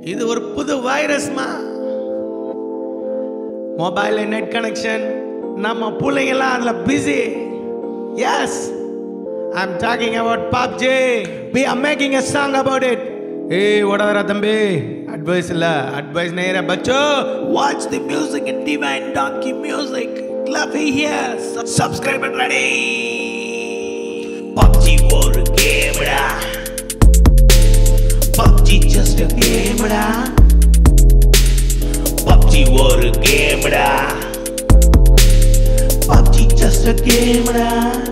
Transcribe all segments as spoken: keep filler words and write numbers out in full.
இது ஒரு புது வைரஸ்மா. மொபைல் நெட் கனெக்ஷன் நம்ம பிள்ளைங்கலாம் அதுல busy. Yes, I am talking about PUBG. we are making a song about it. ஏய் ஓடாதடா தம்பி, அட்வைஸ் இல்ல, அட்வைஸ் நேரா பச்சோ. watch the music and divine donkey music. clap here, subscribe and ready. PUBG ஒரு கேம்டா, பப்ஜி just a கேம்டா, PUBG ஒரு கேம்டா, பப்ஜி just a கேம்டா.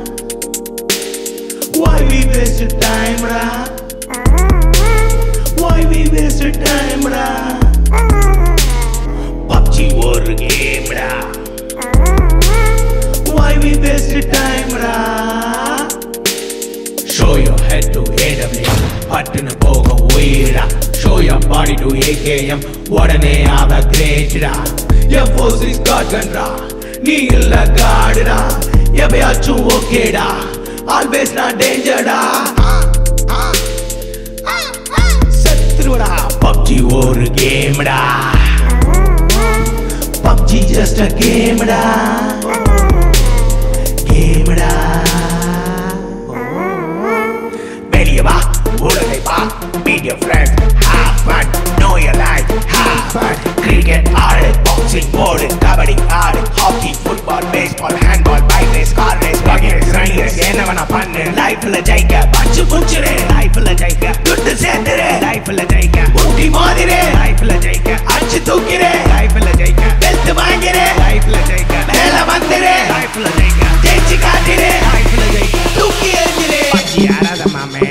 why we waste time da, why we waste time da. PUBG ஒரு கேம்டா, why we waste time da. show your head to A W M, பட்டுன்னு போக உயிரா. show your body to A K M, உடனே ஆக கிரேட்டா. என் force is God கன்றா, நீ இல்ல காடுடா. எவையாச்சும் ஓகேடா, always not danger டா. சத்ருடா, பப்ஜி ஒரு கேம்டா, பப்ஜி just a கேம்டா, கேம்டா. வெளிய வா, உலகை பா, meet your friends, have fun, know your life, have fun. cricket ஆடு, boxing போடு, கபடி ஆடு, hockey, football, baseball, handball, bike race, car race, buggy race, running race, என்ன வேணா பண்ணு. லைஃப்ல ஜெயிக்க பச்சு புடிச்சிரு, லைஃப்ல ஜெயிக்க துட்டு சேர்ந்துரு, லைஃப்ல ஜெயிக்க ஊட்டி மாதிரே, லைஃப்ல ஜெயிக்க அடிச்சு தூக்கிரு, லைஃப்ல ஜெயிக்க வெல்த் வாங்கிரு, லைஃப்ல ஜெயிக்க மேல வந்துரு, லைஃப்ல ஜெயிக்க ஜெயிச்சு காட்டிரு, லைஃப்ல ஜெயிக்க தூக்கி எறிஞ்சிரு. பச்சி ஆடாத மாமே.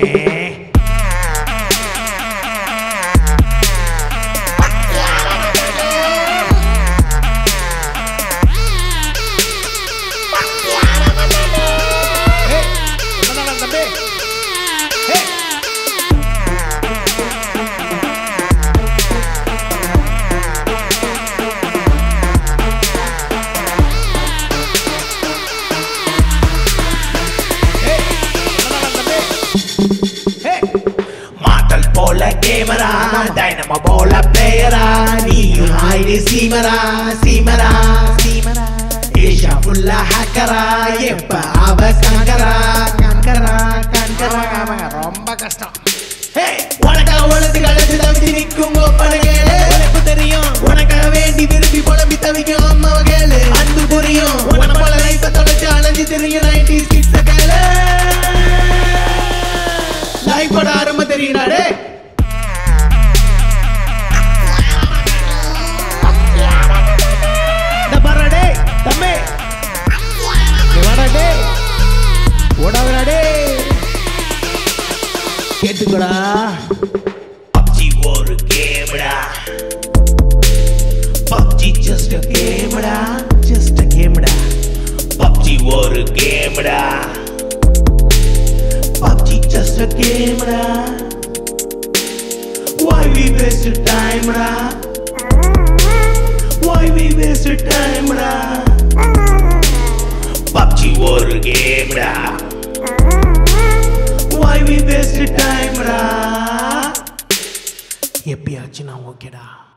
மாட்டல் போல கேமரா, டைனமோ போல பிளேயரா, நீயும் ஹைடி சீமரா, சீமரா, சீமரா. ஏஷா ஃபுல்லா ஹேக்கரா, எப்ப அவ காங்கரா, காங்கரா, காங்கரா. ரொம்ப கஷ்டம். உனக்காக உழைத்து கழிச்சு தவிச்சு நிற்கும் ஒப்பனைகளே, உனக்கு தெரியும். உனக்காக வேண்டி விரும்பி புலம்பி தவிக்கும் அம்மாவ கேளு, அன்பு புரியும். உன போல லைஃப தொலைச்சு அலைஞ்சு தெரியும் நைன்டீஸ் கிட்ஸ கேளு. லைஃபோட அருமை தெரியுறாடே. இந்த பரடே தம்பி, வரடே ஓடாதடே, கேட்டுக்கடா. பப்ஜி ஒரு கேம்டா, பப்ஜி just a கேம்டா, just a கேம்டா, பப்ஜி ஒரு கேம்டா, பப்ஜி just a கேம்டா. why we waste time da, why we waste time da. PUBG ஒரு கேம்டா, why we waste time da. எப்பயாச்சும் நான் ஓகேடா.